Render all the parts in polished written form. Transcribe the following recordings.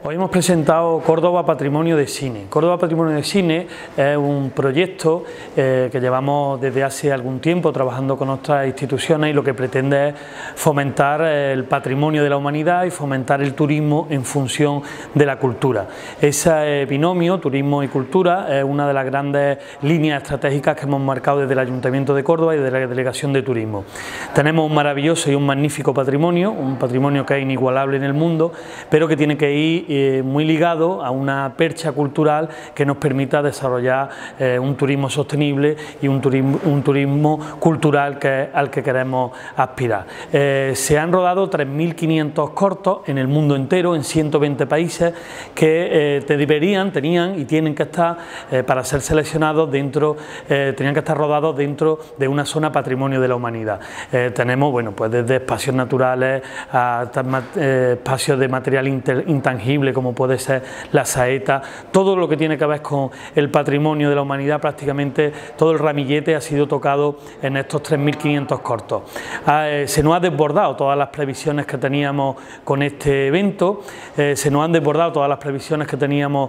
Hoy hemos presentado Córdoba Patrimonio de Cine. Córdoba Patrimonio de Cine es un proyecto que llevamos desde hace algún tiempo trabajando con otras instituciones y lo que pretende es fomentar el patrimonio de la humanidad y fomentar el turismo en función de la cultura. Ese binomio, turismo y cultura, es una de las grandes líneas estratégicas que hemos marcado desde el Ayuntamiento de Córdoba y desde la Delegación de Turismo. Tenemos un maravilloso y un magnífico patrimonio, un patrimonio que es inigualable en el mundo, pero que tiene que ir muy ligado a una percha cultural que nos permita desarrollar un turismo sostenible y un turismo cultural al que queremos aspirar. Se han rodado 3.500 cortos en el mundo entero, en 120 países, que tenían y tienen que estar, para ser seleccionados tenían que estar rodados dentro de una zona patrimonio de la humanidad. Tenemos, bueno, pues desde espacios naturales a espacios de material intangible, como puede ser la saeta, todo lo que tiene que ver con el patrimonio de la humanidad, prácticamente todo el ramillete ha sido tocado en estos 3.500 cortos. Se nos ha desbordado todas las previsiones que teníamos con este evento, se nos han desbordado todas las previsiones que teníamos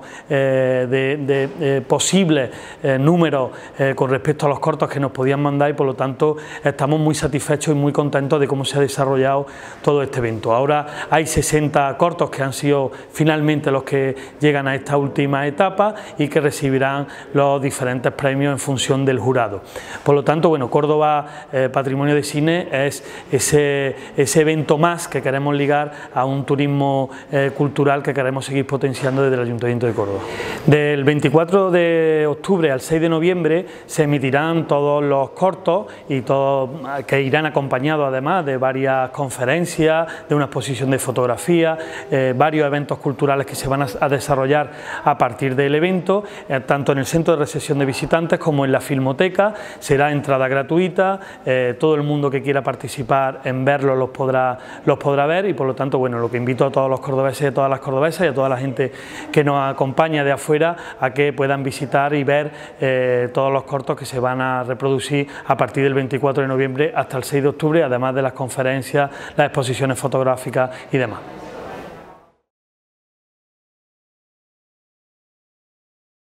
de posibles números con respecto a los cortos que nos podían mandar, y por lo tanto estamos muy satisfechos y muy contentos de cómo se ha desarrollado todo este evento. Ahora hay 60 cortos que han sido finalmente los que llegan a esta última etapa y que recibirán los diferentes premios en función del jurado. Por lo tanto, bueno, Córdoba Patrimonio de Cine es ese evento más que queremos ligar a un turismo cultural que queremos seguir potenciando desde el Ayuntamiento de Córdoba. Del 24 de octubre al 6 de noviembre se emitirán todos los cortos y todos que irán acompañados además de varias conferencias, de una exposición de fotografía, varios eventos culturales que se van a desarrollar a partir del evento, tanto en el centro de recepción de visitantes como en la filmoteca. Será entrada gratuita, todo el mundo que quiera participar en verlo los podrá ver, y por lo tanto, bueno, lo que invito a todos los cordobeses y a todas las cordobesas y a toda la gente que nos acompaña de afuera a que puedan visitar y ver todos los cortos que se van a reproducir a partir del 24 de noviembre hasta el 6 de octubre, además de las conferencias, las exposiciones fotográficas y demás.